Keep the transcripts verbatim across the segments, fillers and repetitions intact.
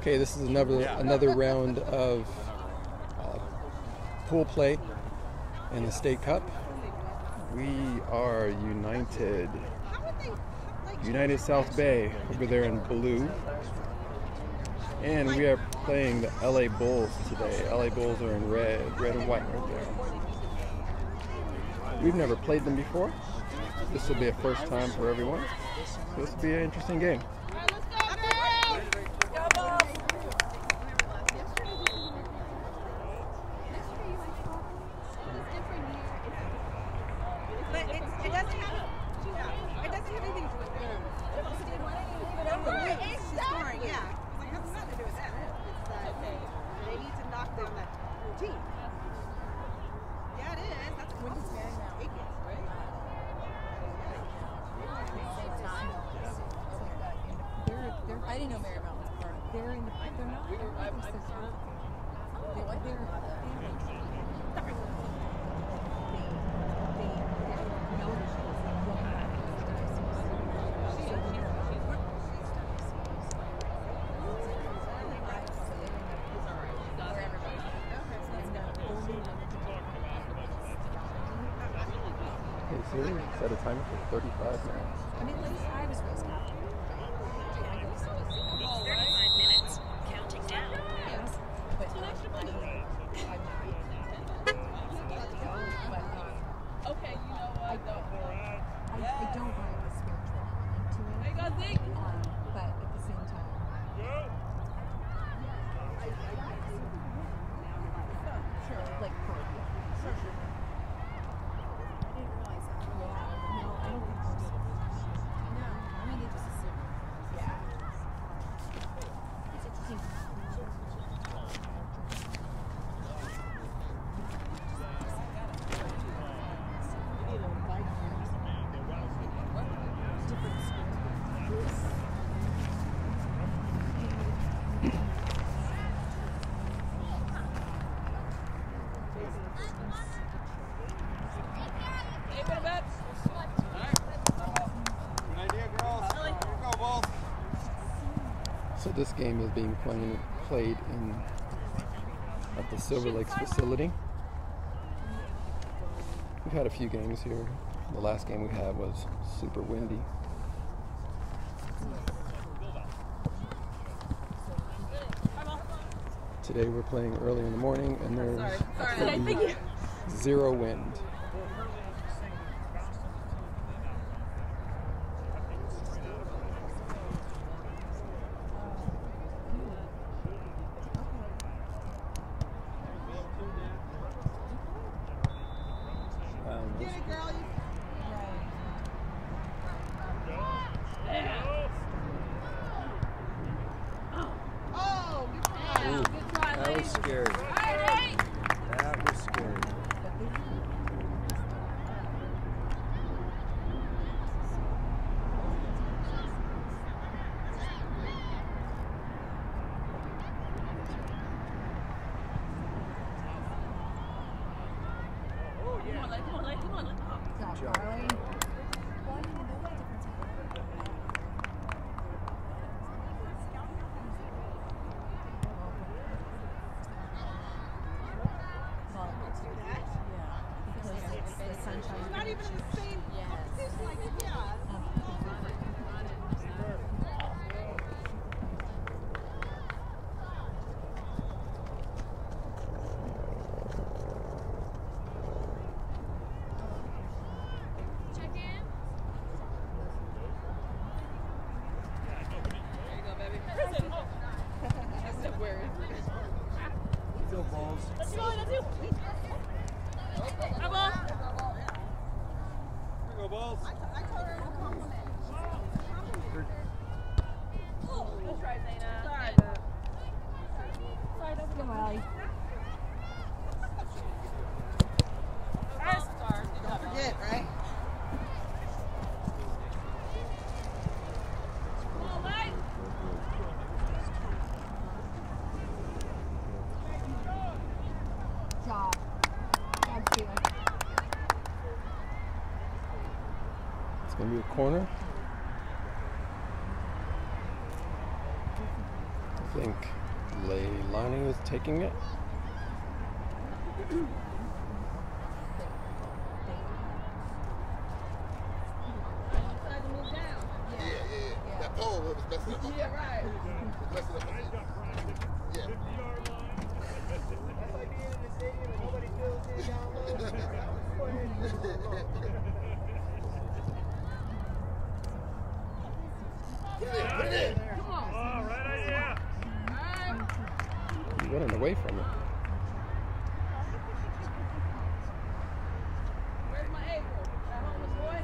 Okay, this is another another round of uh, pool play in the State Cup. We are United, United South Bay over there in blue, and we are playing the L A Bulls today. L A Bulls are in red, red and white right there. We've never played them before. This will be a first time for everyone. So this will be an interesting game. I didn't know Marymount was part of it. They're in the, they're not, they're not, they're what? They're, Hey Siri, set a timer for thirty-five minutes. I mean, like, I was raised Catholic. thirty-five minutes, counting down. Yes, but um, I, I'm but um, Okay, you know what? I don't, I, I don't want a spiritual element to it. Hey, guys, Zeke. Um, but at the same time, sure, like for sure, sure. I didn't realize that. Yeah, no, I don't think so. No, I mean they just assume. Yeah. It's interesting. Hey, what about? Good idea, girls. Here you go, Bulls. So this game is being played played in at the Silver Lakes facility. We've had a few games here. The last game we had was super windy. Today we're playing early in the morning, and there's absolutely zero wind. Um, Get it, girl. You Oh, good try. Ooh, Good try, that was ladies. scary. All right. That was scary. Come on, lady. Come on, lady. Come on. Good job, Carly. Well, I didn't know what difference it Well, yeah, because it's the sunshine. Not even in the same competition like it, yeah. Check in. There you go, baby. That's the word. You go, Bulls. Let's go, let's go. Come on. Here you go, Bulls. I told her to compliment. That's right, Zayna. Sorry, babe. Sorry, that's Go, Allie. Don't forget, right? Come on, mate. Job. Job, Sheila. It's going to be a corner. I think Lonnie was taking it. Tried to move down. Yeah, yeah, yeah. That pole was messing up. Yeah, right. Was messing up. Yeah. That's like being in the stadium and nobody feels it down Put it in, put it in. Come on. Oh, right idea. All right. He's running away from it. Where's my April? That homeless boy?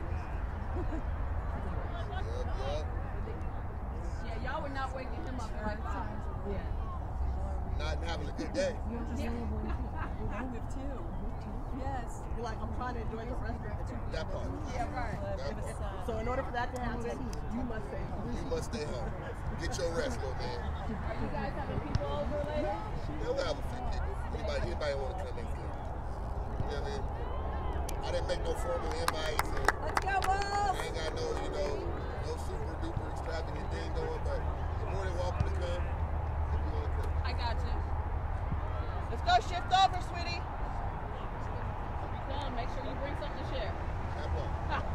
Yup, yup. Yeah, y'all were not waking him up the right time. Not having a good day. I live too. Yes. You're like, I'm trying to enjoy the restaurant that you That part. Yeah, right. That part. So in order for that to happen, you must stay home. You must stay home. Get your rest, little man. Are you guys having people over later? They'll have a few people. Anybody, anybody want to come in here? You know what I mean? I didn't make no formal invites. And Let's go, Wolves! I ain't got no, you know, no super duper extravagant thing going, but you're more than welcome to come if you want to come. I got you. Let's go shift over, sweetie. If you come, make sure you bring something to share. That part.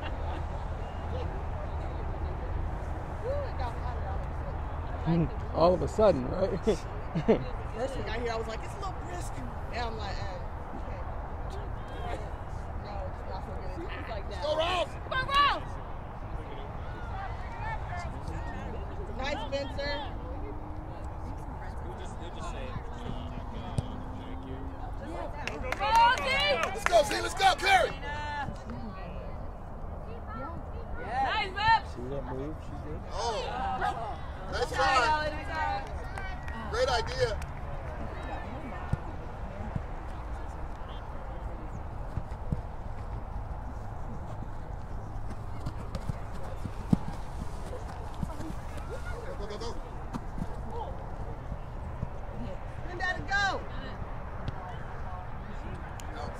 Woo, it got hotter out of Hmm. All of a sudden, right? First thing I hear, I was like, it's a little brisk. Now I'm like, eh, okay. No, it's not so good. It's like that. Go, Rouse! Come on, Rouse! Nice, Spencer. Let's go, Z, let's go, Carrie! Nice, Beb! See that move she did? Oh, nice Sorry, try. Ollie, sorry. Great idea. Go, go, go, go. Linda, to go. Out.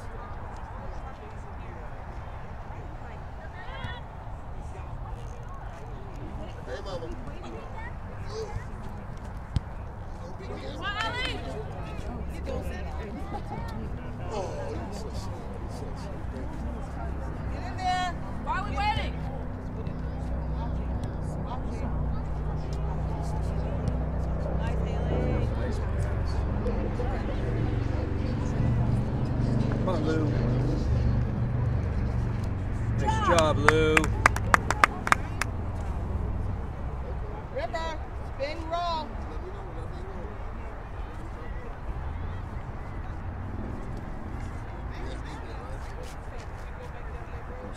Hey, mama. Good. No big deal. Come on, Ollie! Oh, you're so sweet. You're so sweet. Get in there. Why are we waiting? Nice, Haley. Nice pass. Come on, Lou. Nice job, Lou. River, spin roll. Let me know whenever you want. You S D there, right?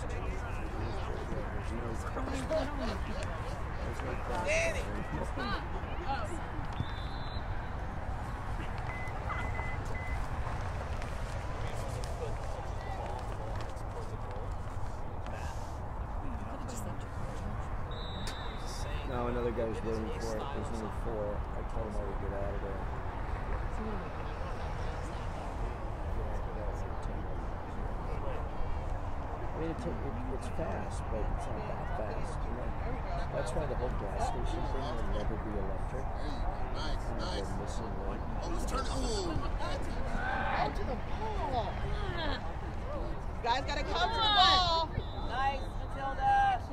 Now another guy's waiting for it. There's only four. I told him I would get out of there. I mean, it took, it, it's fast, but it's not that fast. You know? That's why the whole gas station thing will never be electric. Nice, Uh, nice. they're missing one. Oh, let's turn it. Ooh. Out to the ball. Guys gotta come to the ball. Nice, Matilda.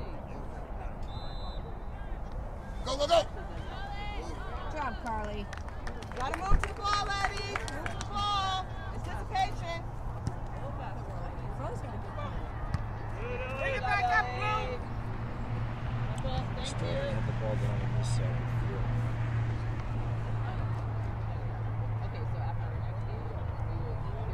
Go, go, go. Good job, Carly. Gotta move to the ball, ladies. Move to the ball. Anticipation. Bring it back up, Blue. Still gonna have the ball down on this side of the field. Okay, so after our next game, we will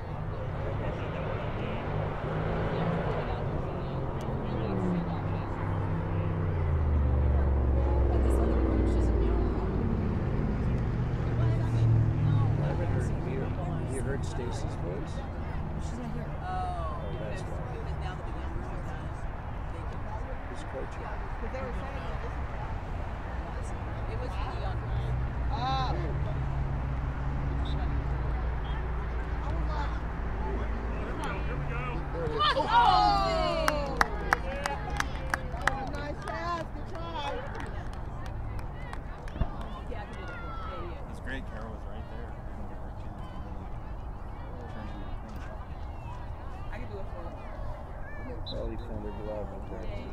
I haven't heard you. You heard Stacy's voice? She's not here. Oh, that's why. because now that the young girls are they can Who's coaching? Because they were saying that this is it was the young girls. Ah. There it is. Oh! Oh. Oh, nice pass. Good try. Yeah, I can do that. Yeah, yeah. That's great. Carol was right there. somebody found her glove and grabbed it.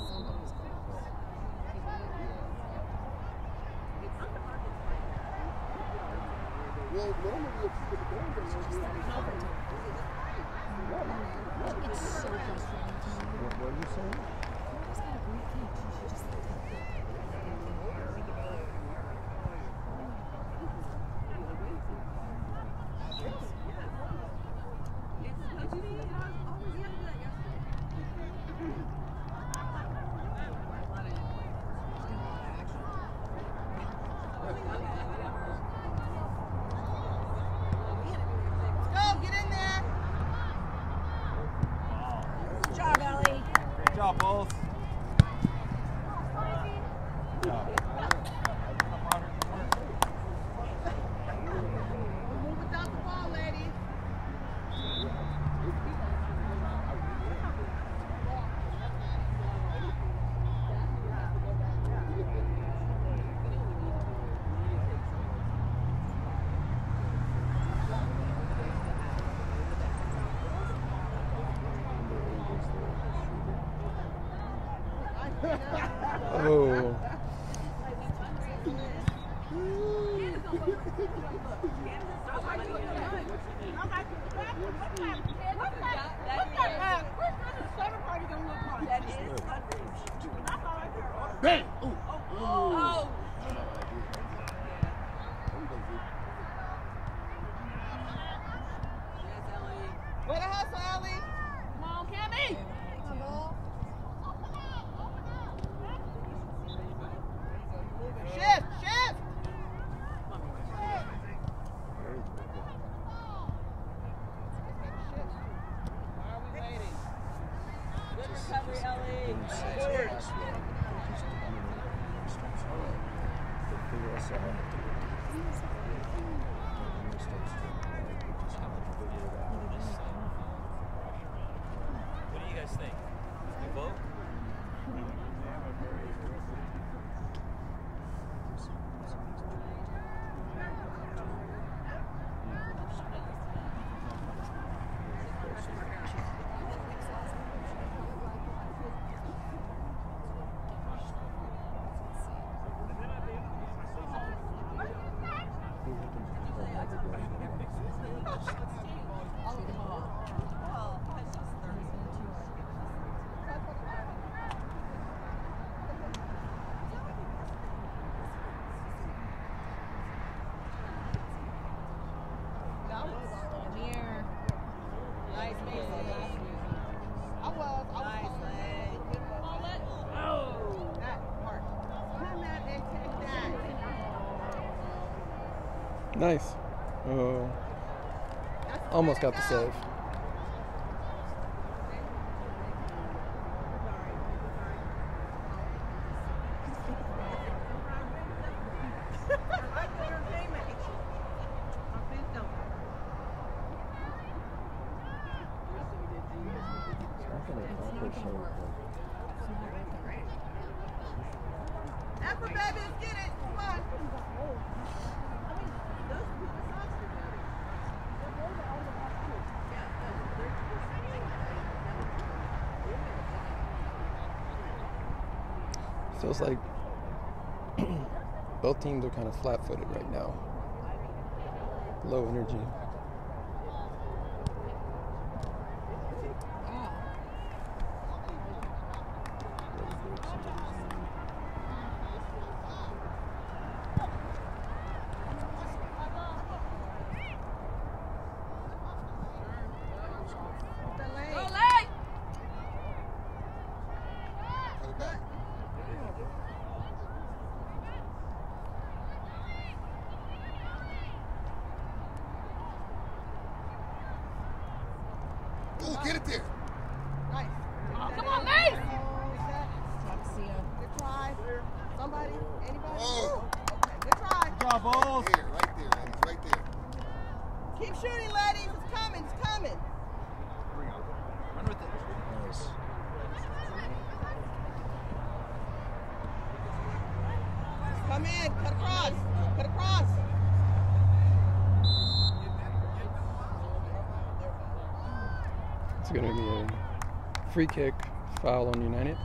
Well, normally if you put the ball down, It's so frustrating to me. What, what are you saying? She's got a great kick. She should just let that go. Go, get in there. Good job, Ellie. Good job, Bulls. Move without the ball, ladies. Oh. bang! Oh. Way to hustle, Ellie. Come on, Cammy. Come on, ball. Shift, shift. Why are we waiting? Good recovery, Ellie. Forward. Figure us out. What do you guys think? You vote? Nice, Macy. I was. I was. Nice, leg. Oh. That part. Come out and take that. Nice. Oh. Almost got the save. Effort, baby, let's get it. Come on. Feels like both teams are kind of flat-footed right now. Low energy. Ooh, get it there. Nice. Oh, come on, Mace! Good try. Somebody? Anybody? Oh. Okay, good try. Good job, Bulls. Here, right there, ladies, right there. Keep shooting, ladies. It's coming. It's coming. Run with it. Nice. Come in. Cut across. Cut across. It's going to be a free kick Foul on United.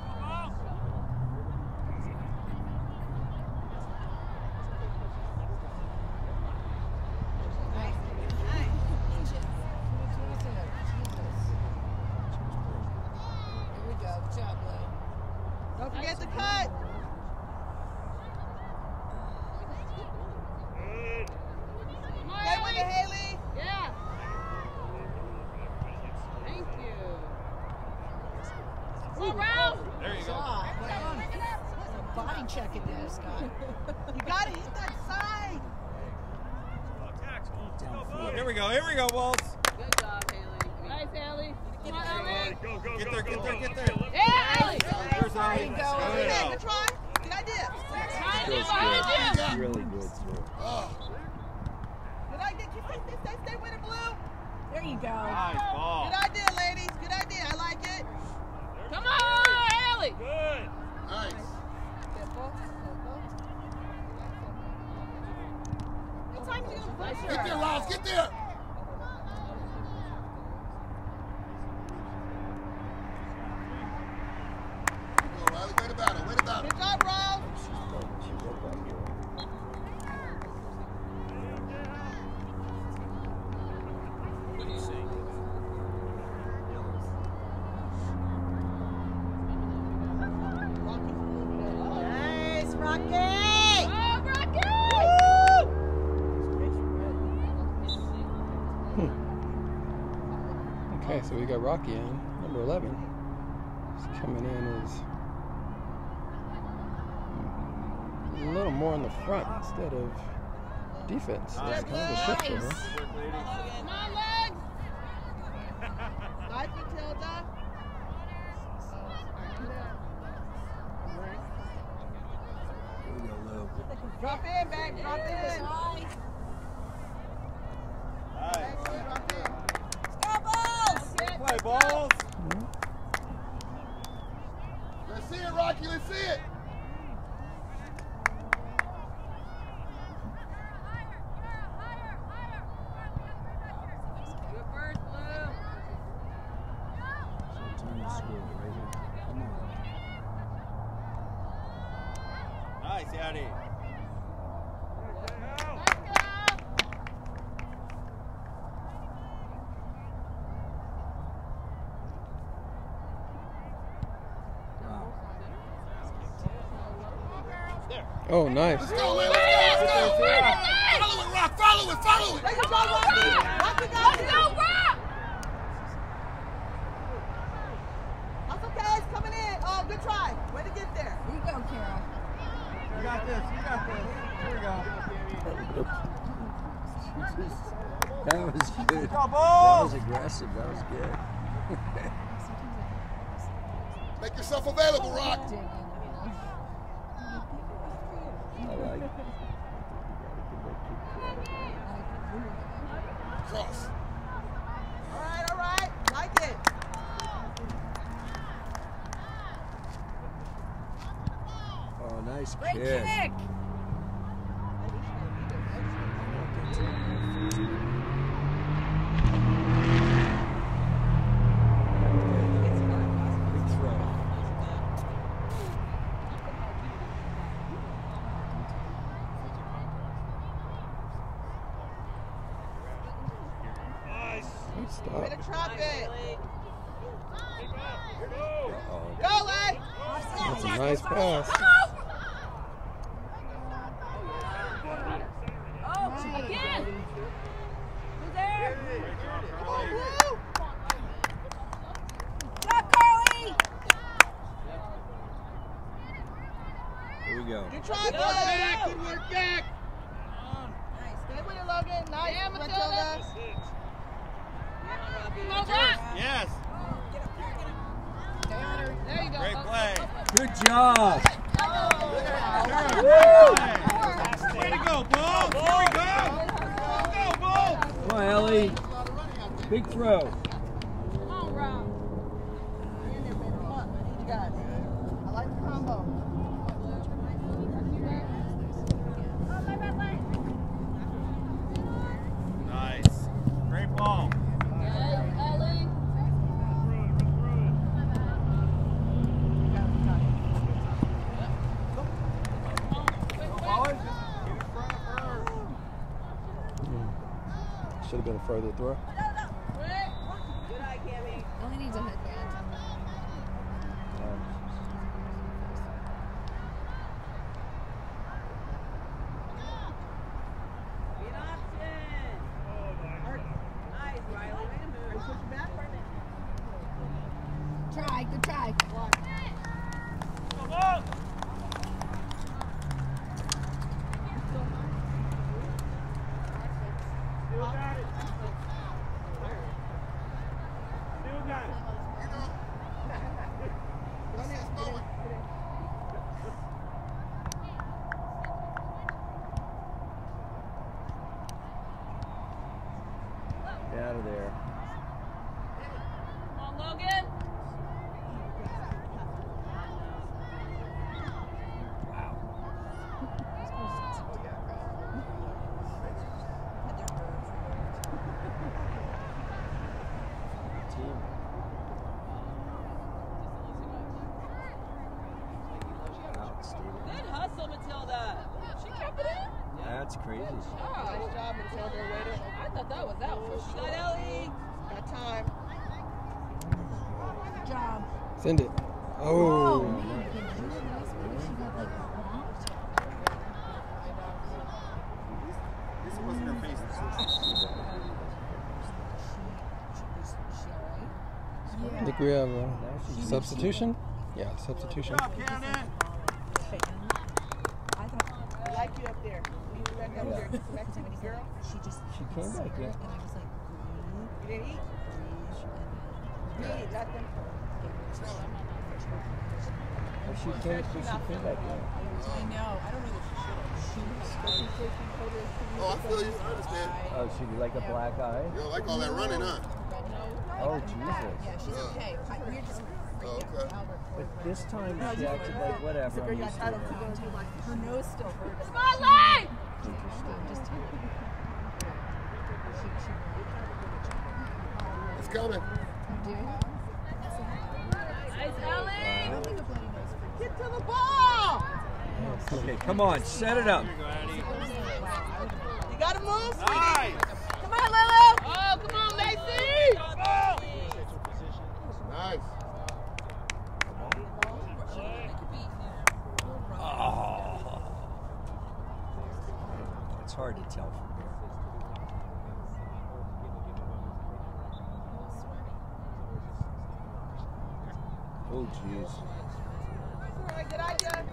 Don't forget the cut. Stay with it, Haley. Yeah. Thank you. Come on, Ralph. There you go. Body checking there, Scott. You gotta hit that side. Here we go. Here we go, Waltz. Good job, Haley. Nice, Haley. Come on, Haley. Go, go, get there, get there, get there. Yeah, Haley. There's Haley. Good, good try. Good idea. Feels good. Really good too. Good idea. Keep stay, stay, stay with it, Blue. There you go. Nice ball. Good idea, ladies. Good idea. I like it. Come on, Haley. Good. Nice. What time is he gonna push Get her? there, Ross. Get there. Go, Riley. Way to battle. Way to battle. Good job, Rose. She wrote that girl. What do you say? Nice, Rocky. Oh, Rocky! Okay, so we got Rocky in, number eleven. He's coming in as a little more in the front instead of defense. So it's kind of a shift for her. Come on, legs! Nice, Matilda. Here we go, Lou. Drop in, back. Drop in. Nice. Drop in. Play balls. Let's see it, Rocky. Let's see it. Good first, Blue. Time to score right here. Come on. Nice, Addie. Oh, nice. Let's go, Lil. Let's go. Let's go. Follow it, Rock. Follow it. Follow it. There you go, Rocky. Rocky got it. Let's go, Rock. That's okay. It's coming in. Oh, good try. Way to get there. Here you go, Kara. You got this. You got this. Here we go. That was good. Go, That ball. was aggressive. That was good. Make yourself available, Rock. I like it. Cross. All right, all right. Like it. Oh, nice Great kick. kick. Big throw. Good Way stop. to trap it. Uh-oh. Go, Lay. That's a nice pass. Oh, again. Who's there? Come on, Blue. Go, Carly. Here we go. Good try, Blue. Good work, Jack. Stay with it, Logan. Nice, yeah, Matilda. Come on, Rock. Yes. There you go. Great play. Good job. Way to go, ball. Here we go. Go, ball. Come on, Ellie. Big throw. Come on, Rock. You got it. I like the combo. Nice. Great ball. Ellie. Should have been a further throw. Good eye, Cammy. Only needs a headband. Be an option. Nice, Riley. Way to move. Push your back for a minute. Try, good try. Come on. Still got it. Still got it. Get out of there. Come on, Logan. Team. Outstanding. Good hustle, Matilda. She kept it in. That's crazy. Oh, nice job, Matilda. Way to. I thought that was out for sure. Got Ellie. Got time. Good job. Send it. Oh. This wasn't her face. I think we have a substitution. Yeah, substitution. Good job, Cannon. I like you up there. You back up there. Get some activity, girl. She just She came back in. and I was like, You didn't eat? You didn't eat nothing. Well, she came, she came back in. I know. I don't know that she should have. Oh, I feel you. I understand. Oh, she like a black eye? You don't like all that running, huh? Oh, Jesus. Yeah, she's okay. I, we're just Oh, okay. But this time she acted like whatever. I'm used to it. her nose still hurts. Come on, Lane! Just It's coming. Nice, Ellie! I don't think a bloody nose for Get to the ball! Okay, come on, set it up. You gotta move. Nice. Come on, Lilo! Oh, come on, Macy! Nice. Oh. It's hard to tell from here. Oh, jeez. All right, good idea.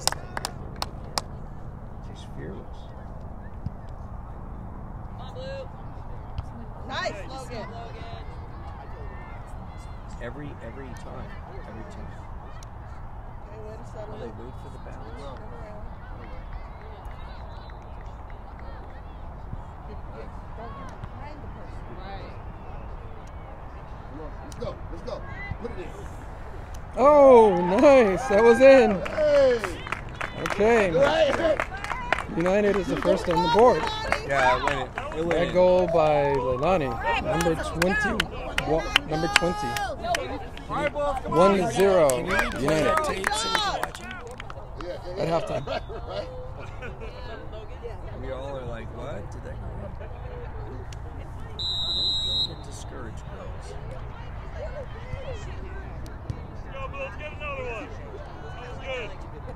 She's fearless. Come on, Blue. Nice, Logan. Logan. Every every time. Every time. Okay, way to settle Well, they it. wait for the bounce. Turn around. Get, get, don't get behind the person. Right. Come on. Let's go. Let's go. Put it in. Oh, nice. That was in. Hey. Okay. Right. United is the first on the board. Yeah, it went. It went. That goal by Leilani, number twenty. Wa- Number twenty. One zero. United. At halftime. Right. We all are like, what? Did that go in? Don't get discouraged, girls. Go, Blue. Let's get another one. Sounds good.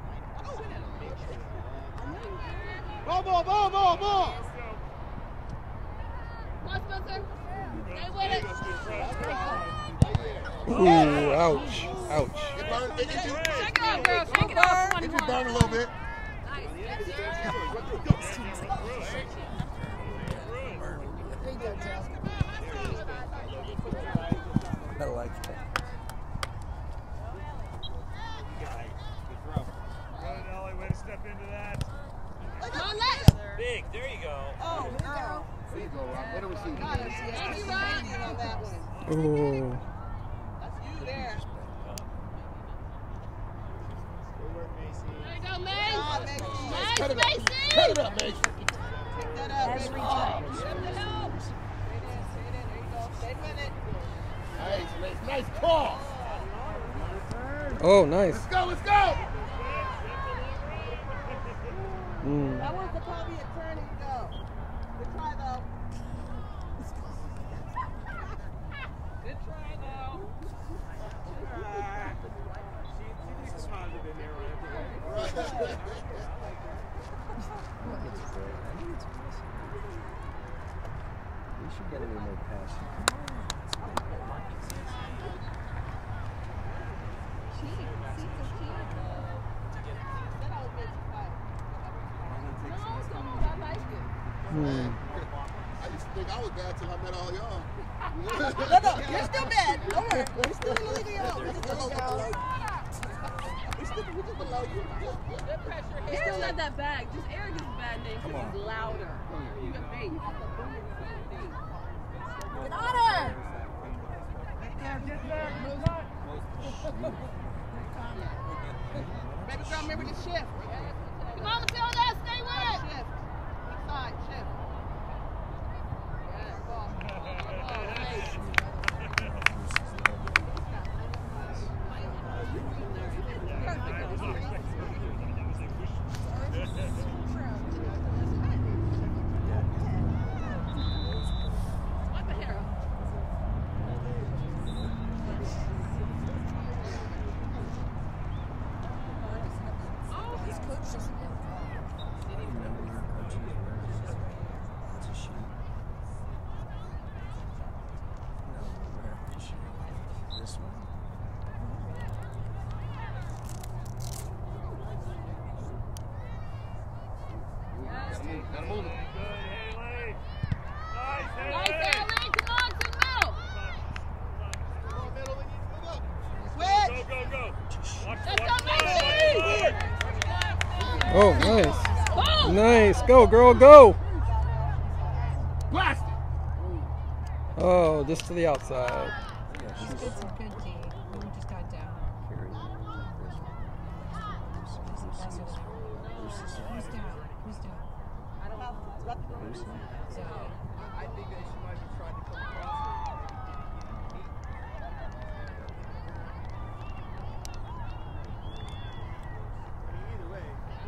Ball, ball, ball, ball, ball. Come on, Spencer. Stay with it. Ooh, ouch. Ouch. It burned. It, it, Shake it off, girl. Shake it off. One, it just one. burned a little bit. I like that. Good, Ellie. Way to step into that. Come on, Lex. Big. There you go. Oh, girl. There you go, Rob. What do we see? Thank you, Ryan. On that one. Ooh. That's you there. Good work, Macy. There you go, Mace. Nice, Cut it up. Macy. Cut it up, Mason. Pick that up. Every time. Shift it out. Straight in, straight in. There you go. Stay with it. Nice, nice, nice call. Oh, nice. Let's go, let's go. Mm. That was the probably a turning go. Good try, though. should get a little more passing. Hmm. I used to think I was bad till I met all y'all. No, no, you're still bad. Don't worry. We're still in the league of your own. We're just below you. We're still we're just below you. He's still not that bad. Just Eric is a bad name because he's louder. You got faith. Get on her! Baby girl, remember the shift. Come on, Matilda, stay with it. Shift. Side, shift. Yeah, ball. Ball, nice. What the hell? Oh, his coach doesn't have It's a sheet. No, where is she? This one. Gotta move it. Nice, Ellie. Come on, to the middle. Come on, middle, we need to move up. Switch! Go, go, go. Watch, Let's watch, go, Macy. Oh, nice. Nice. Go, girl, go. Blast it. Oh, just to the outside. Yeah, she's It's a good D. We just got down. carrying like this. Who's down? Who's down? Lucy. So, I think that she might be trying to come across. Either way,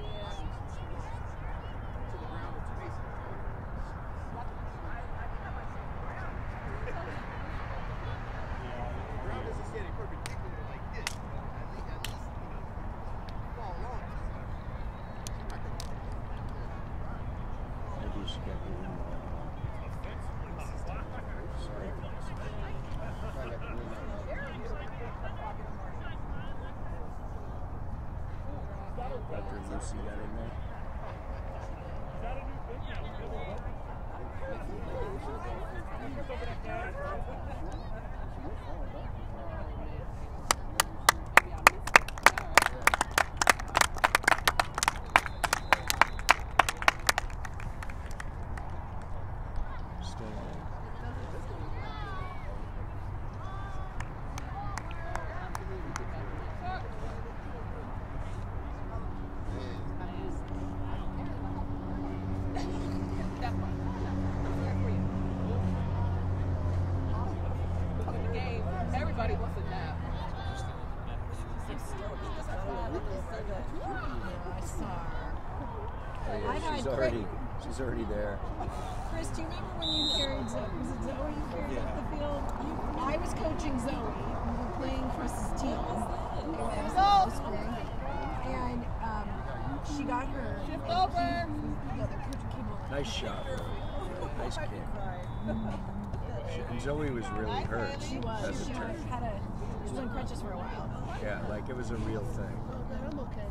to the ground or to Mason. The ground isn't standing perpendicular like this. At least, at least, you know, fall along. Maybe she got the win. After Lucy got in there. Still in. Everybody wants a nap. I saw her. Oh, yeah, I had she's Chris- already, she's already there. Chris, do you remember when you carried Zoe? Was it Zoe you carried up the field? You, I was coaching Zoe. We were playing Chris's team. It was in the spring. And um, she got her. Shift over. The other coach came over. Nice shot. Nice kick. And Zoe was really hurt. She was. As it She turned. had a. She was on crutches for a while. Yeah, like it was a real thing. I'm okay.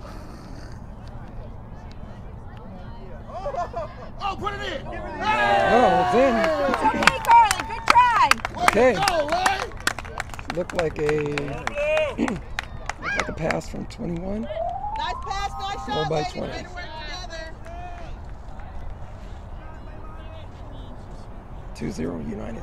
Oh, put it in. Oh, it's in. It's okay, Carly. Good try. Okay. Go, Ray. Looked like a looked like a pass from twenty-one. Nice pass, nice Four shot, by ladies. twenty. Way to work together. two zero United.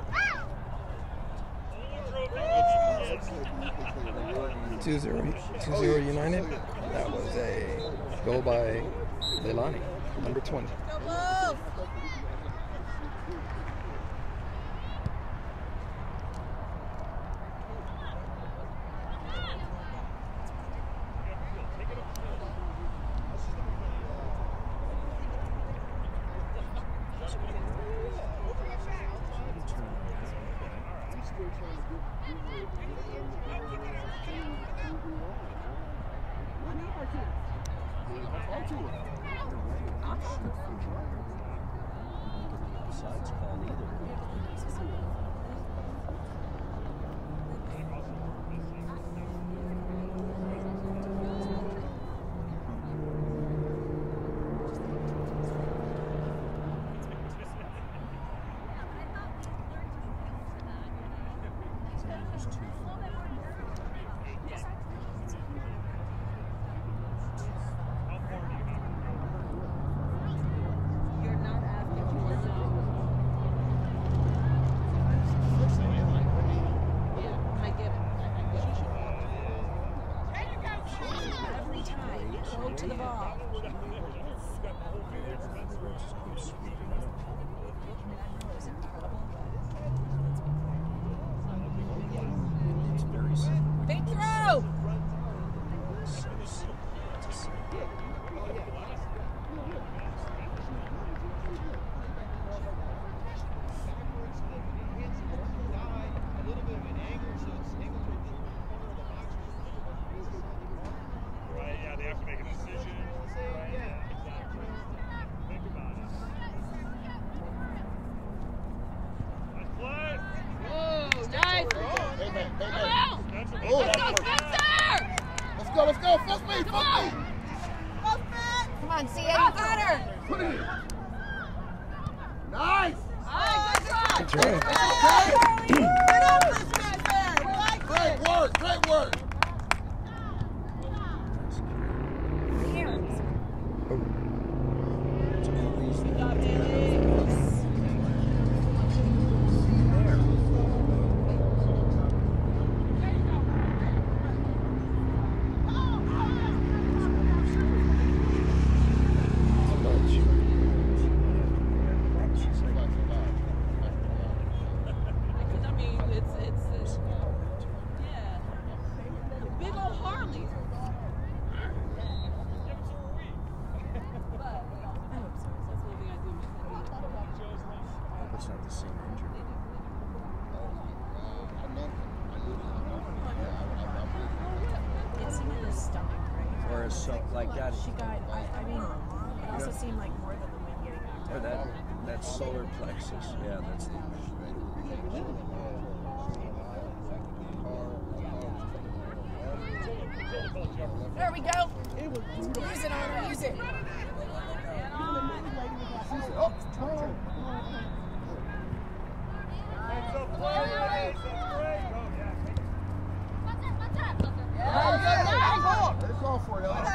two zero United. That was a goal by Leilani, number twenty. Go Wolves. offsides called either. You're not asking for a no. Yeah, I get it. Every time. Go to the ball. It's very simple. Big throw! So simple to say. Right, yeah, they have to make a decision. Right, yeah, exactly. Think about it. Nice play. Oh, nice. Payback, Come payback. on. Spencer, Oh, make Let's that go, work. Spencer. Let's go, let's go. Fuck me, Come fuck on. me. Come on, C A, you got her! Put it in. Nice. All right, good try. Good try. Okay. Get up this Spencer. We like Great it. work, great work. Hands. It's always Good job, Haley. Because, I mean, it's, it's, it's, yeah. Big old Harley. But, I hope so. That's one thing I do miss. hope it's not the same injury. It seemed in her stomach, right? Or a so like that. She got, I, I mean, it also seemed like more than the wind getting knocked Or out. that that solar plexus. Yeah, that's the There we go. Use it on her, use it. Hands up, play. That's great. Go, yeah. Let's go for it, y'all.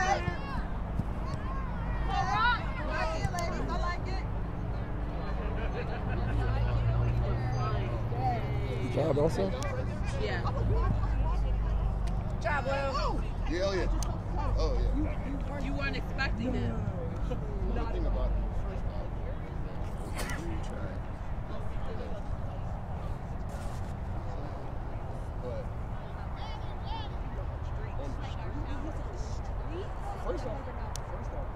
Good job, Elsa. Yeah. Good job, Lou. Yeah, oh yeah. Oh yeah. You weren't expecting it. Good thing about it. But first off, first off,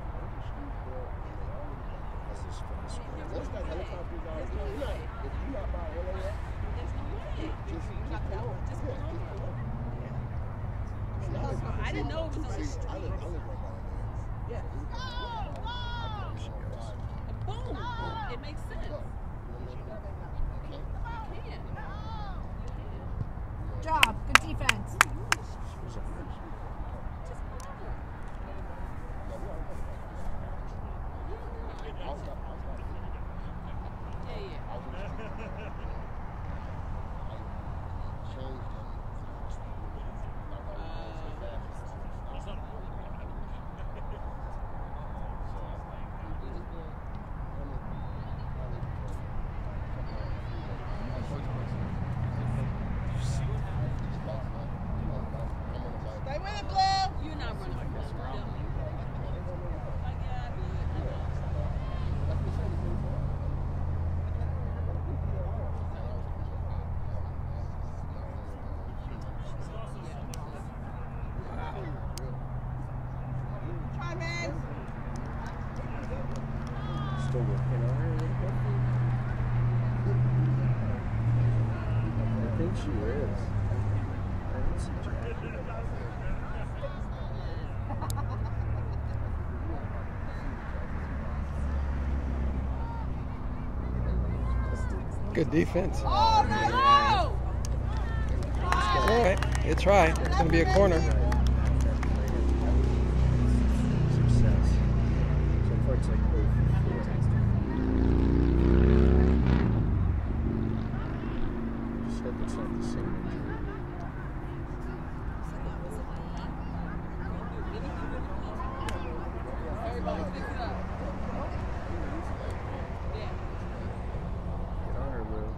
that's his first one. let's got helicopters out. You're not, if you're not by L A X, There's no way. just Not that one. Just yeah, one. just I didn't know it was on the See, I live, I street. live right by there. Yeah. Boom. It makes sense. You can. Good job. Good defense. Was it first? Yeah, yeah. Stay with it, Blue. You're not running across the field. Like, yeah, I believe it. Try, man. Still working on her a little bit? I think she is. I haven't seen Jackie. Good defense. Oh, no! All right, good try. It's going to be a corner. Success. So far it's like oh for four. Just hope it's not the same injury. Everybody pick it up. Get on her, Lou.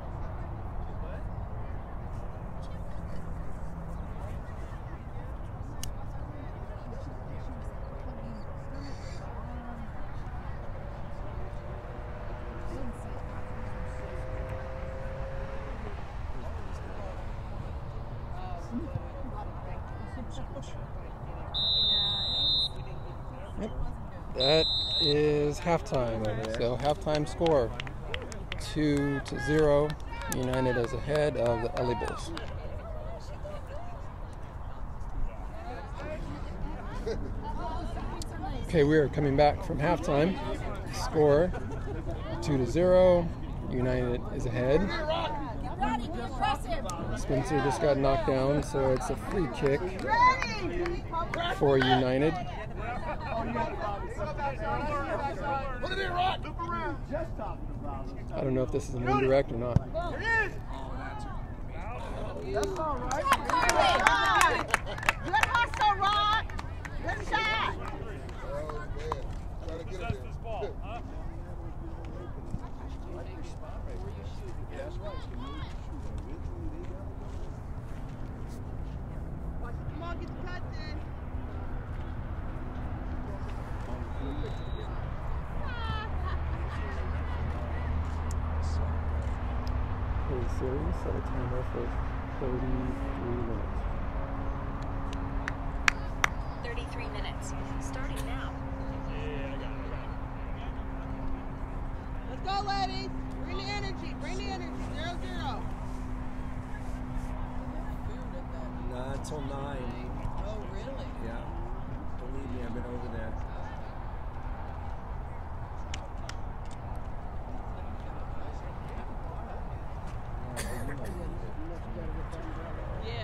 Yep. That is halftime. So halftime score, two to zero. United is ahead of the L A Bulls. Okay, we are coming back from halftime. Score two to zero. United is ahead. Spencer just got knocked down, so it's a free kick for United. I don't know if this is an indirect or not. That's all right. Good hustle, Rod. Good shot. Oh, man. Try to get it in. Come on, get the cut in. A series at a time of thirty-three minutes. thirty-three minutes. Starting now. Let's go, ladies. Bring the energy. Bring the energy. Zero, zero. Not until nine. Oh, really? Yeah. Believe me, I've been over there. Yeah.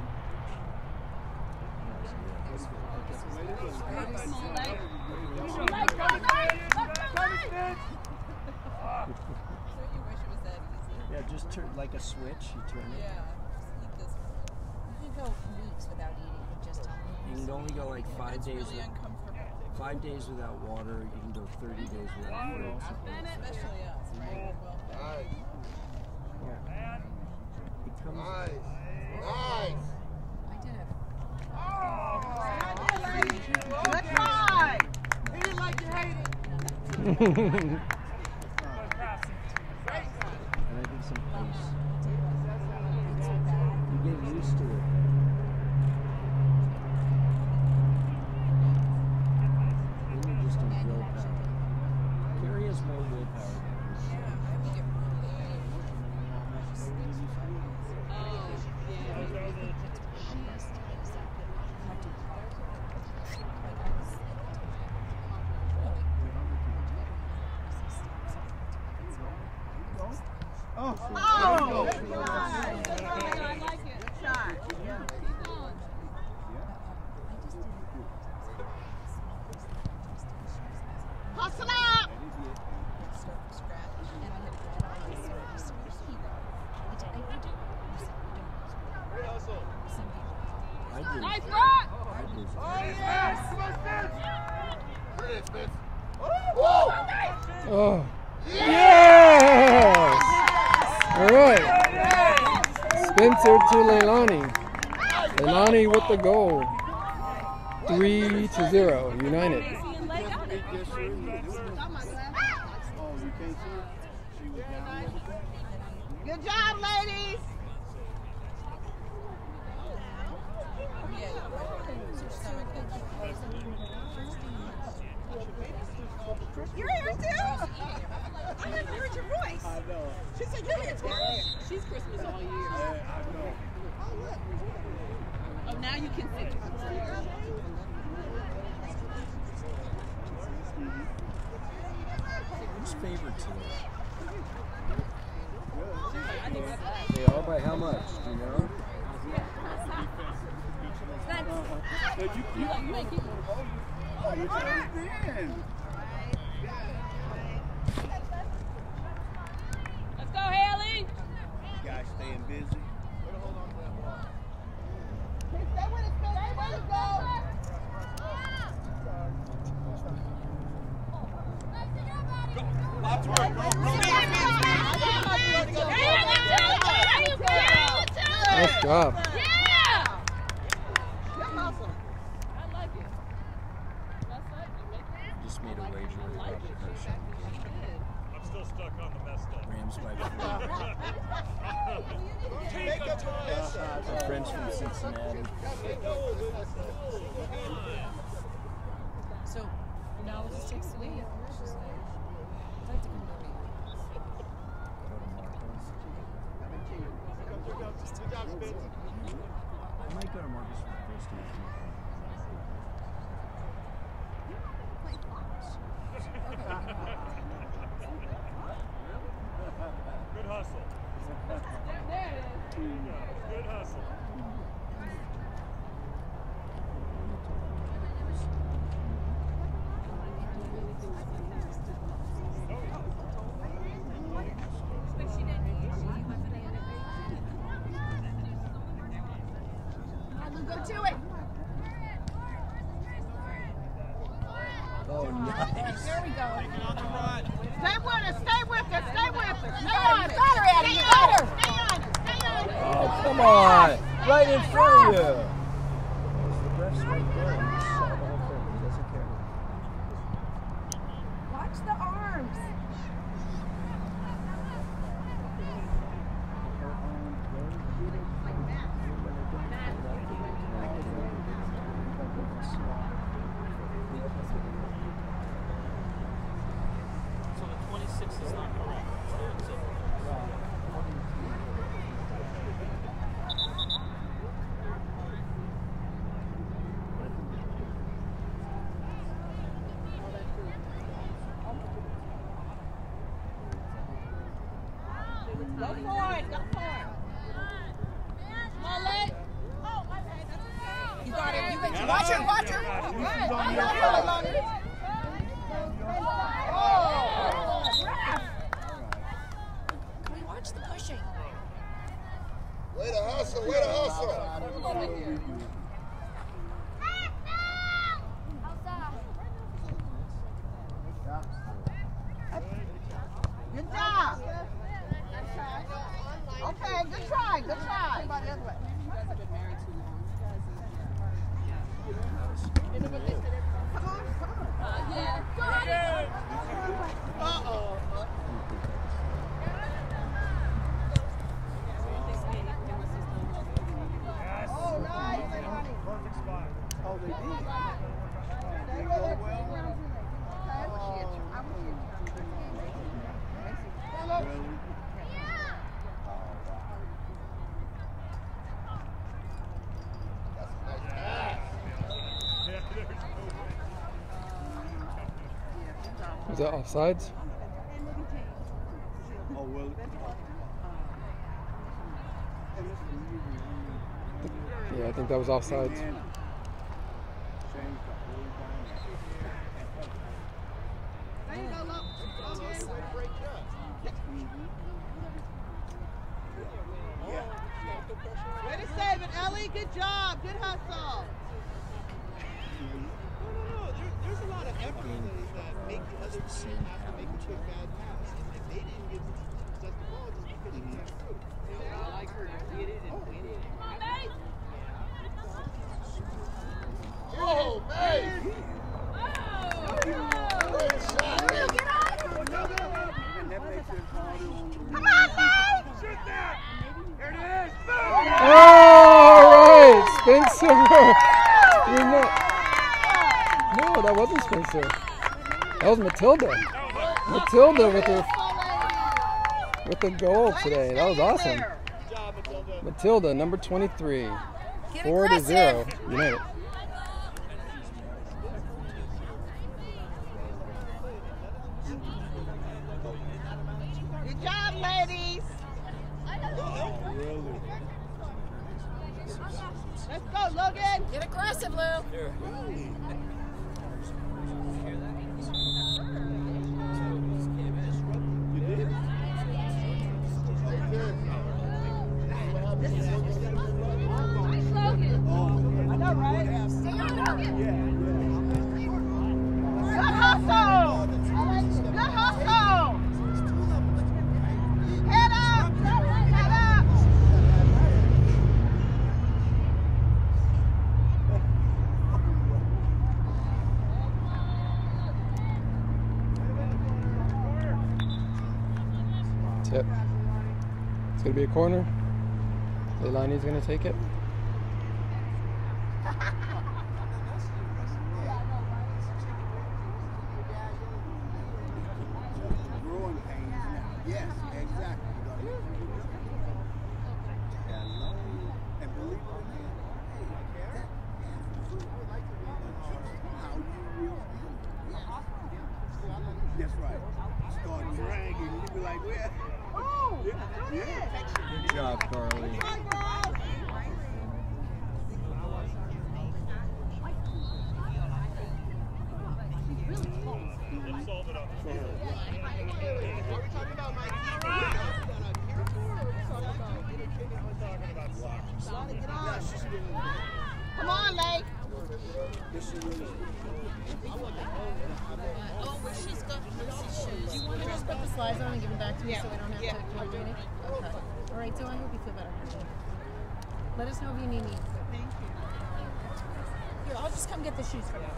Yeah, just turn like a switch. You turn it. Yeah. Just eat this. You can go weeks without eating and just tell me. You can only go like five It's days. really with- uncomfortable. Five days without water. You can go thirty days without food. Especially us, right? Well, Nice. Yeah. It comes. Nice. Nice. I did it. good try. He didn't like you hate it. And I think some pace. You get used to it. Then you're just on willpower. Carrie has more willpower than you. Oh, good try. I like it. Good shot. Hustle up. I did. Nice run. I did. Oh, yes. Bring it, Spence. Oh, yes! All right. Spencer to Leilani. Leilani with the goal. Three to zero. United. Good job, ladies. You're here too? I haven't heard your voice. I know. She said you're here too. She's Christmas all year. I know. Oh, look. Oh, now you can see. Who's favorite today? They are by how much? Do you know? Let's go, Haley! Guys staying busy. Stay with us, man. Stay with us, go. Lots of work. Go, go, Nice job. Just made a wager about the Hershey. I'm still stuck on the messed up. Rams by four. Take a toss. My friends from Cincinnati. So, now we'll just take Celine. I'd like to come over here. Good job, Spence. I might go to Marcus for the first time. Good hustle. Good hustle. Go to it. Oh, nice. There we go. On the run. Stay with us. Stay with us. Stay with us. Stay on it. Got her, Eddie. You got her. Stay on it. Stay on it. Oh, come on. Right in front of you. The ref's right there. He saw the whole thing. He doesn't care. Watch the arms. So the twenty-six is not correct. Go for it. Go for it. Mullet. You got it. You got watch her. Watch her. Good. Can we watch the pushing? Way to hustle, way to hustle. Good job. Okay, good try. Good try. You guys have been married too long. You know what they said? Come on, come on. Uh, yeah. Uh-oh. Oh, nice. Perfect spot. Oh, they did. Stay with us. Okay. I wish she had I wish she had Was that offsides? Oh, well. Yeah, I think that was offsides. Way to save it, Ellie. Good job. Good hustle. No, no, no. There, there's a lot of emphasis that make the other team have to make a quick bad pass. And like, they didn't get possess the ball just because he can't shoot. I like her to get it and win it. Oh, man. Great shot. Come on, Nate! Shoot that! There it is! All right, Spencer. You're not. No, that wasn't Spencer. That was Matilda. Matilda with her with the goal today. That was awesome. Good job, Matilda. Matilda, number twenty-three. Get Four to zero. aggressive. United. Good job, ladies. Go, Logan. Get aggressive, Lou. I know, right? Good hustle. Good hustle. Head up. Head up. Tip. It's going to be a corner. Leilani's going to take it. Growing pains now. Yes, exactly. Hello. And believe it or not, hey, that how you will feel. That's right. Start dragging, you be like, where? Oh, yeah. Yeah. Good job, Carly. Come on, Lake. Oh, where she's got Lucy's shoes. Do you want to just put the slides on and give them back to me Yeah. so we don't have Yeah. to coordinate it? Okay. All right, so I hope you feel better. Let us know if you need me. Thank you. Here, I'll just come get the shoes for you.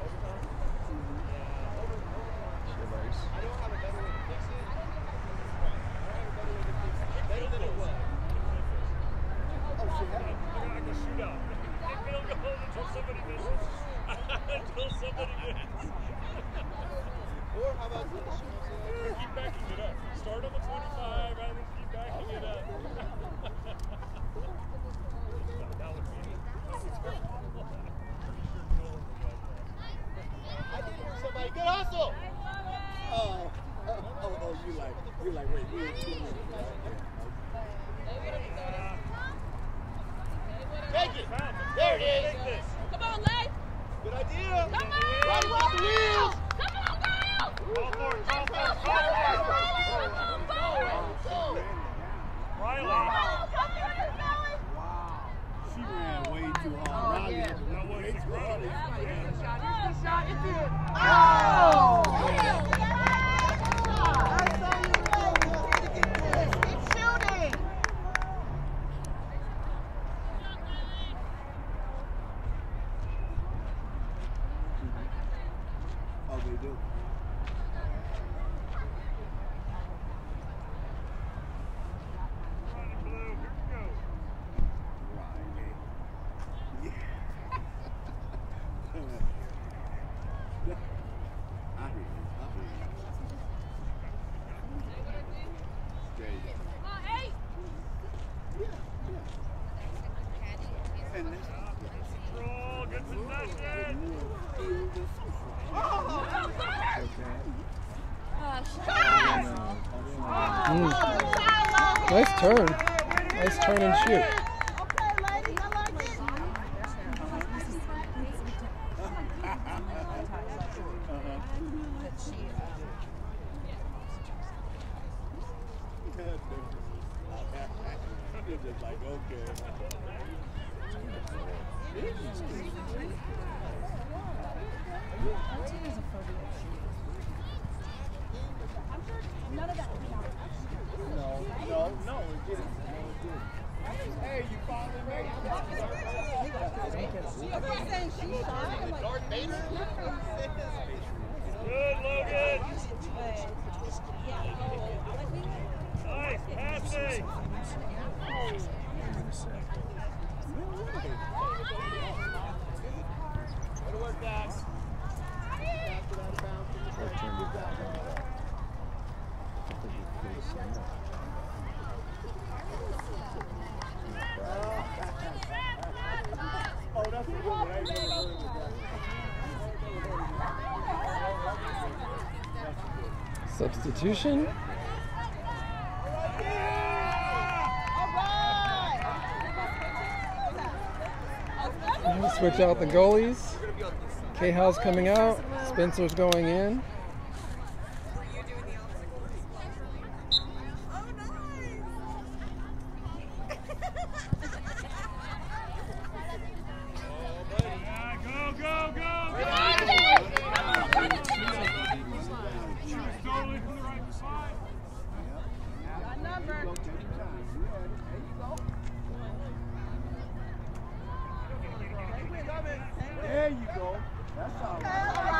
Or how about this? Keep backing it up. Start on the twenty-five and then keep backing it up. That would be I did hear somebody. Good hustle. Oh, oh, oh, oh, you like, you like, wait, we ain't two minutes. Take it. There it is. Take this. Come on, Lake. Good idea. Come on. Right off the wheels. Come on, girl. Call for it, call for it, call for it. Riley. She ran way too hard. Riley That was incredible. Oh! Oh, they do. Running blue, here we go. Riley. Yeah. I hear you. I hear you. There you go. Come on, eight. Yeah, yeah. And this Control, good possession. Mm. Nice turn. Nice turn and shoot. Okay, ladies, I like it. You're just like, okay. None of that. No, no, no, it didn't. Hey, you finally made it. Everyone's saying she shot. Darth Vader? Good, Logan. Nice passing. Good work, guys. Oh, that's a good one. I ain't never heard of that. Substitution. We'll switch out the goalies. Cahill's coming out. Spencer's going in. There you go. That's all right.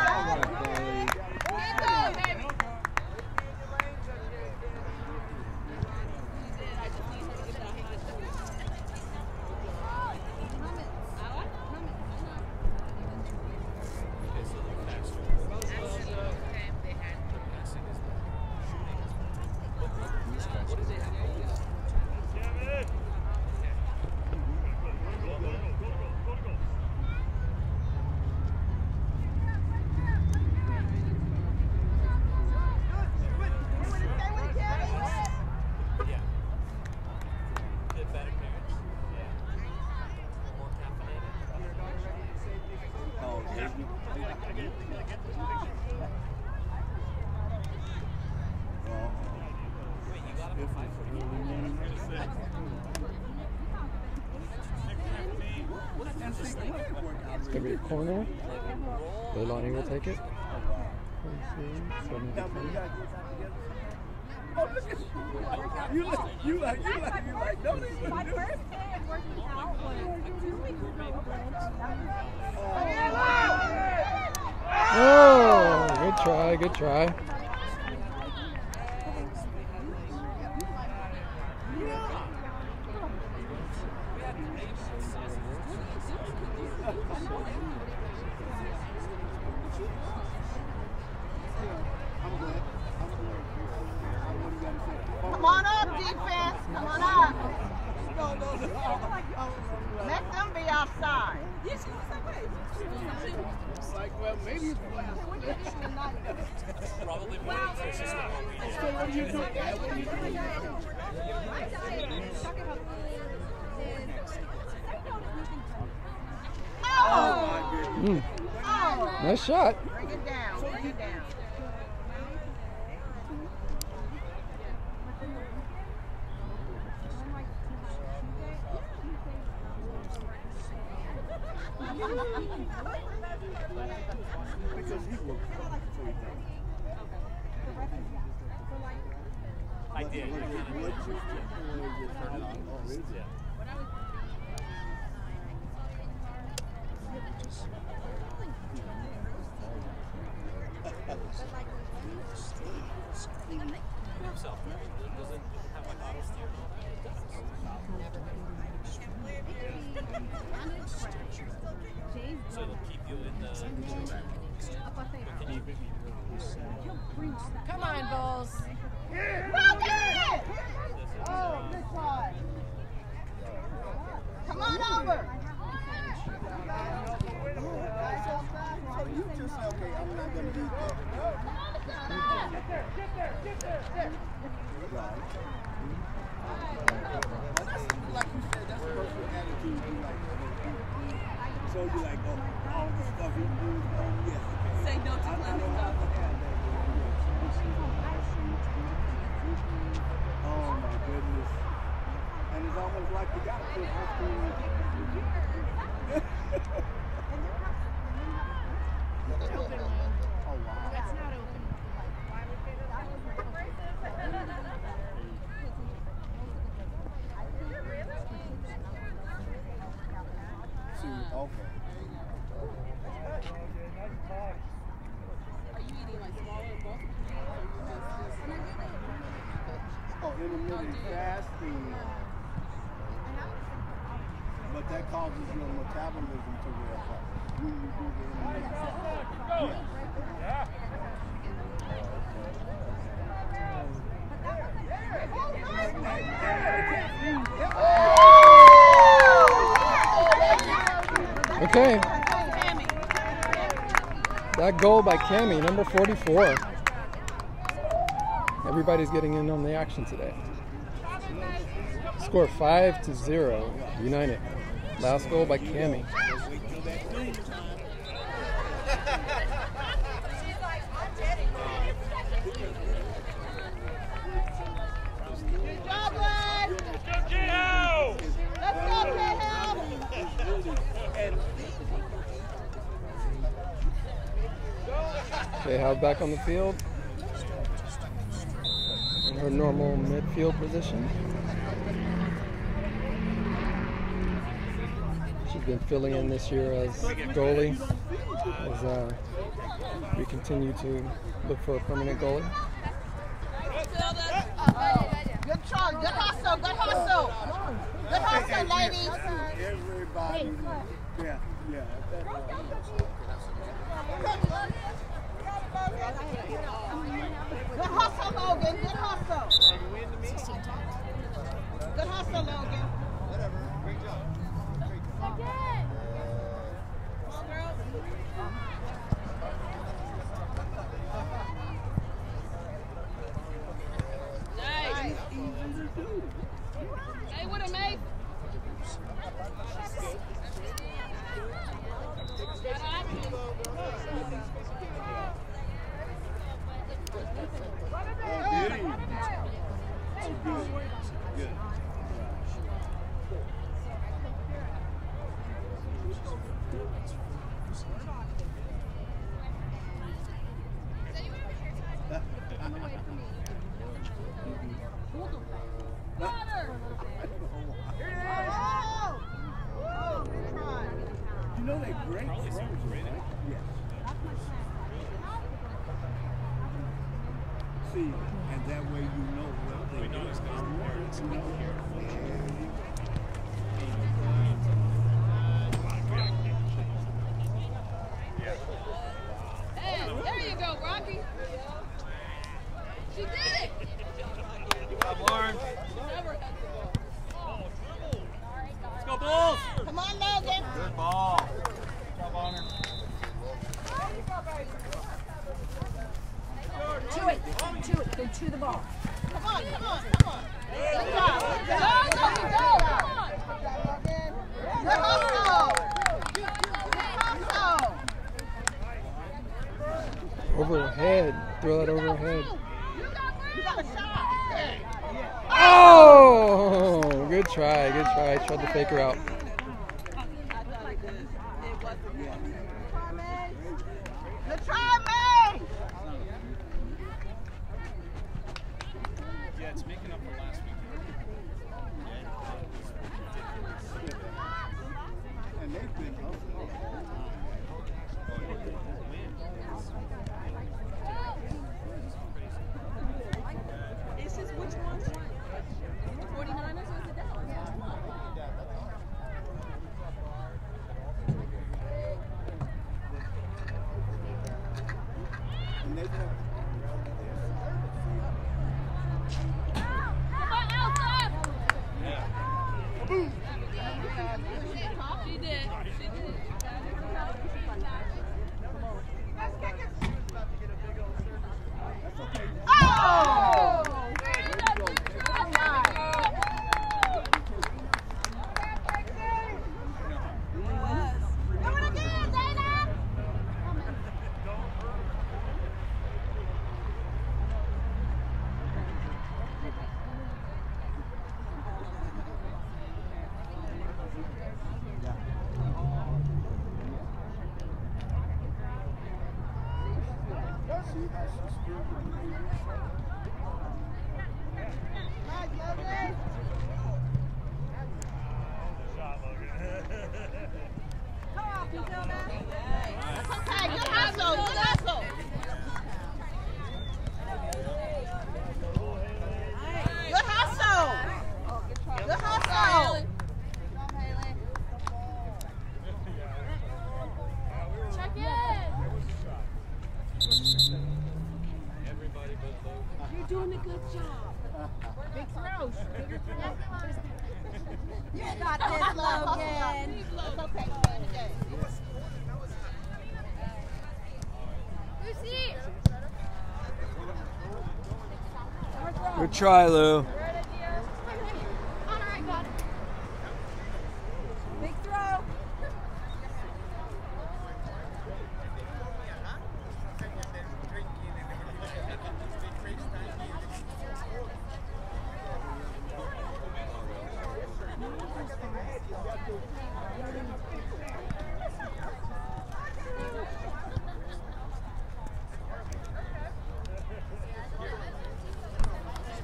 It's going to be a corner. Leilani will take it. Oh, look at you. You like, you like, you like, you like, don't you? My first day of working out was two weeks ago. Oh, good try, good try. Come on up, defense. Come on up. Let them be outside. Like, well, maybe it's Probably more than consistent. So what do you do? What do you do? My diet is talking about Oh! my Mm. goodness. Oh! Nice shot. Bring it down. Bring it down. Because he will come before he does. I did. What you what you turn it on? Oh, is it? Himself. Doesn't have like auto steer. So it'll keep you in the. Can you? Come on, Bulls. Oh, good try. Come on over. So you just say, okay, I'm not going to eat that. Get there, get there, get there. Right. Like you said, that's a personal attitude. You like, so you like, oh, all the stuff he do, oh, yes, okay. Say no to I, I plenty know how stuff. to have that. Oh my goodness. And it's almost like you got to put ice cream in. Oh wow. That's not open. See, okay. Are you eating like smaller and bulky? Oh, intermittent fasting. But that causes your metabolism to ramp up. When you do the intermittent fasting. Yeah. Okay. That goal by Cammie, number forty-four. Everybody's getting in on the action today. Score five to zero, United. Last goal by Cammie. Okay, Howe back on the field in her normal midfield position. She's been filling in this year as goalie as uh, we continue to look for a permanent goalie. Good try, good hustle, good hustle. Good hustle, ladies. Everybody. Yeah, yeah. Good hustle, Logan. Good hustle. Good hustle, Logan. Whatever. Great job. Great job. Nice. Hey, what a mate. You know they're great throws, right? Yes. See, and that way you know what they We know it's because the parents you know. Hey, there you go, Rocky. She did it. Good job, Lauren. Never had the ball. Let's go, Bulls. Come on, Logan. Good ball. Good job, Honor. Chew it. Chew it. Go chew the ball. Come on, come on, come on. Good job. Good job. Go, Logan, go. Come on. Good hustle. Good hustle. Overhead. Throw that overhead. You got a shot. Oh! Good try. Good try. Tried to fake her out. Good try, May. Yeah, it's making up for last week. And they've been hustling all the time. It's just which one's the forty-niners or the Dallas? And they've had She did. She did. Oh! see how she's still doing it. Okay, good hustle, good hustle. Good hustle. Good hustle. Check in. You're doing a good job. Big throws. Bigger throws. You got this, Logan. It's okay to win the game. Lucy. Good try, Lou. All right, got it. Big throw.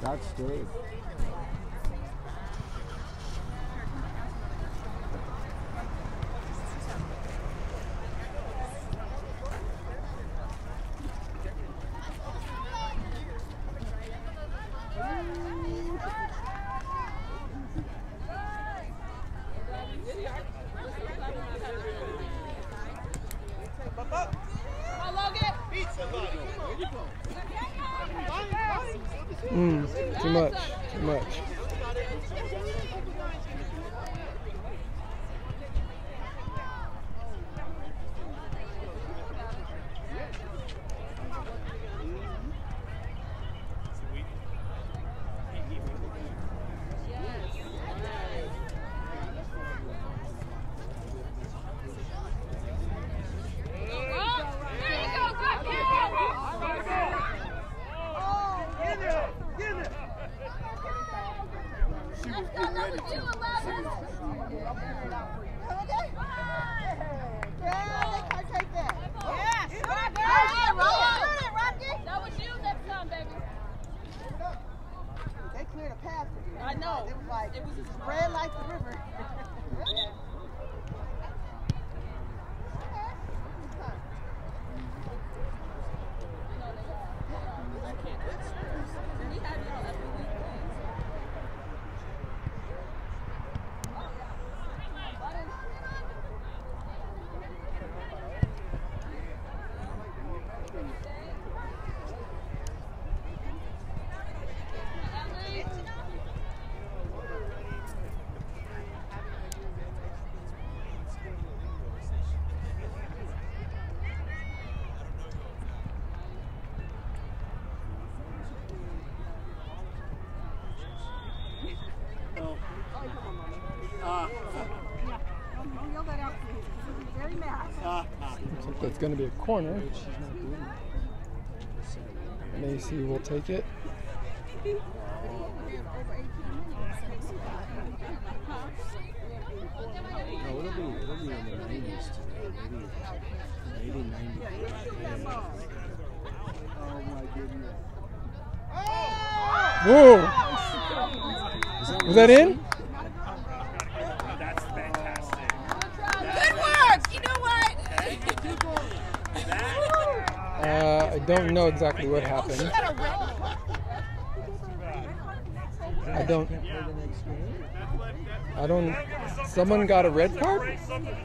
That's Dave. Mm, too much, too much. I know. It was like, it was spread like the river. Looks like that's going to be a corner. Macy will take it. No, it'll be, it'll be in the nineties today. Maybe, maybe ninety. Oh my goodness. Whoa! Was that in? That's fantastic. Good work! You know what? Uh, I don't know exactly what happened. I don't. I don't. Someone got a red card?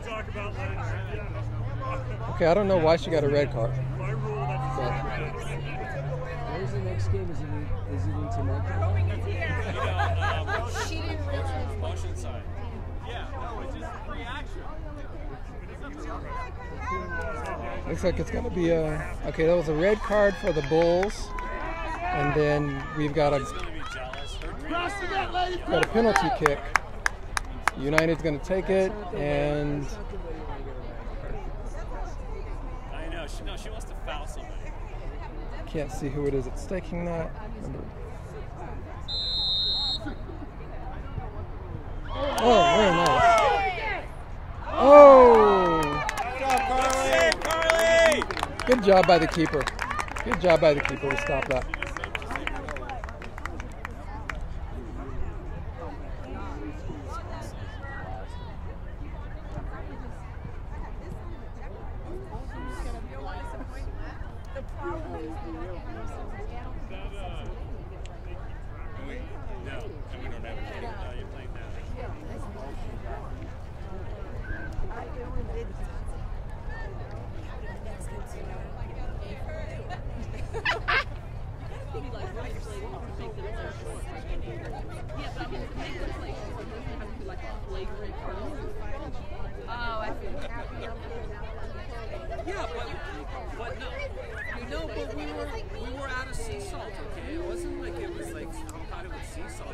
Okay, I don't know why she got a red card. But Where's the next game? Is it in, is it in Temecula? She didn't realize. Motion side. Yeah, no, it's just reaction. looks like it's going to be a. Okay, that was a red card for the Bulls, and then we've got a got a penalty kick. United's going to take it, and I know. She, no, she wants to foul somebody. can't see who it is that's taking that. Oh, very nice. Oh! Good job by the keeper. Good job by the keeper to stop that. Yeah, but, but no, no, but we were we were out of sea salt. Okay, it wasn't like it was like some kind of a sea salt.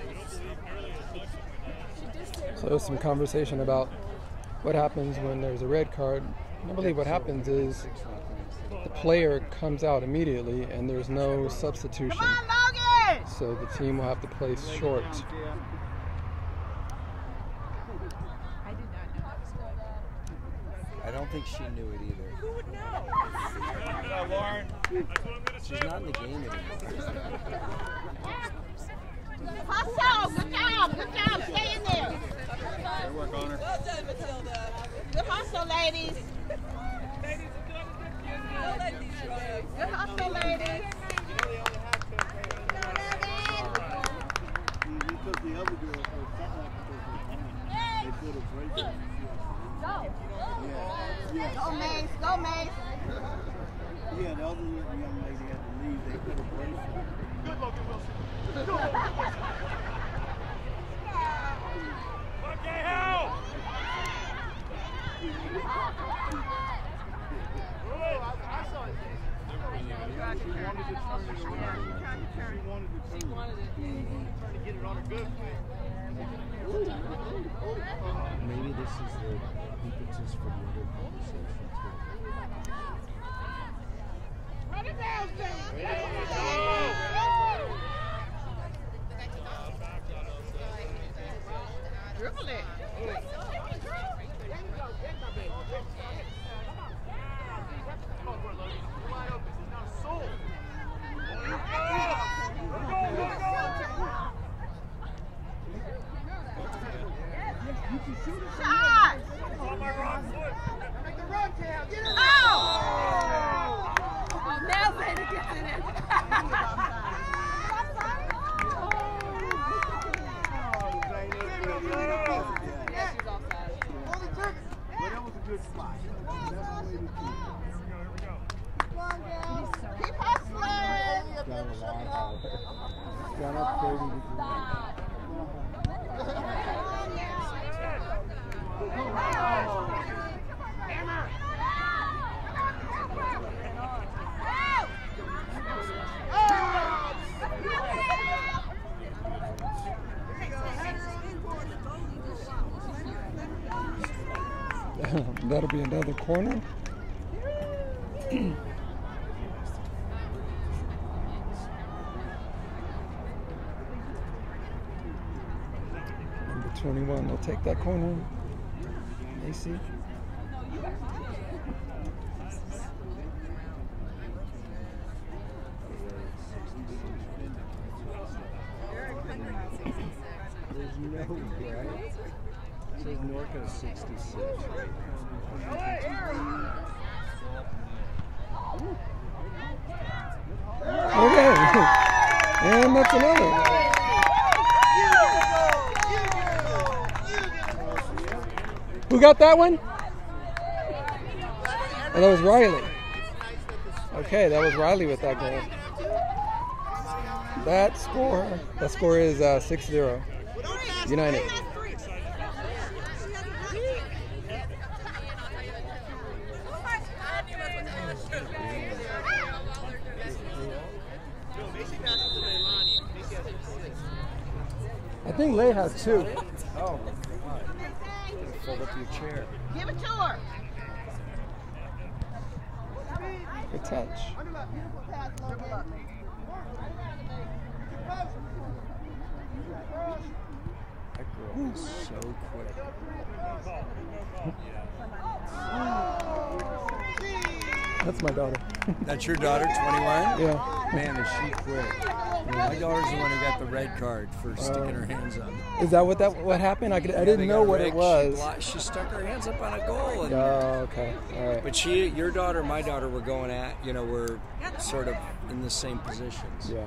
So there's some conversation about what happens when there's a red card. I believe what happens is the player comes out immediately and there's no substitution. So the team will have to play short. I don't think she knew it either. Who would know? No, Lauren. She's not in the game anymore. Hustle! Good job! Good job! Stay in there! Good work, Honor. Well done, Matilda. Good hustle, ladies. Good hustle, ladies. You took the other girl for something like they put a break in. Go. Yeah. Yeah. Go, Mace. Go, Mace. Yeah, the other young lady had to leave. They put a break in. Good, Logan Wilson. Good, Logan Wilson. Okay, help! I saw it. She wanted to turn it around. She wanted to turn it. Trying to get it on a good thing. Maybe this is the impetus for the other conversation too. Run it down, Jay. Dribble it. Shot! Make the run, Cal. Get it. Oh! Oh, now Zayda gets in it. But that was a good spot. That's the way to keep it. Keep hustling. Got a lot out there. Got up thirty degrees. That'll be another corner. Number twenty-one will take that corner. Macy. There's no way, right? It says Norco sixty-six. Okay. And that's another. Who got that one? Oh, that was Riley. Okay, that was Riley with that goal. That score, that score is uh, six zero. United. I think Lay has two. Oh, fold up your chair. Give it to her. Good touch. That girl is so quick. That's my daughter. That's your daughter, twenty-one? Yeah. Man, is she quick. My daughter's the one who got the red card for sticking her hands up. Is that what that what happened? I could I Yeah, didn't they know got what it rigged. was. She, blo- she stuck her hands up on a goal. And, Oh, okay. All right. But she, your daughter, and my daughter were going at, you know, we're sort of in the same positions. Yeah.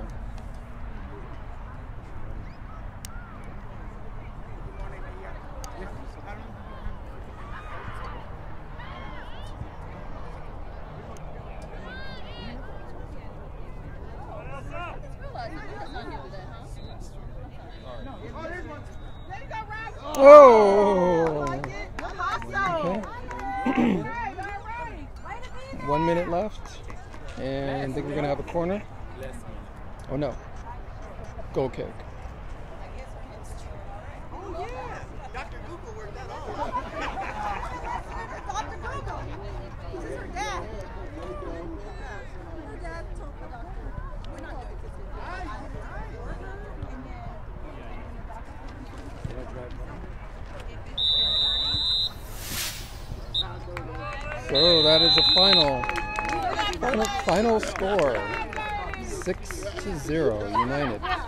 Oh. Okay. One minute left, and I think we're gonna have a corner. Oh no. Goal kick. Oh, yeah. Doctor Google worked that out. Doctor Google. This is her dad. Her dad told the doctor, we're not doing this. So that is the final, final, final score, six to zero, United.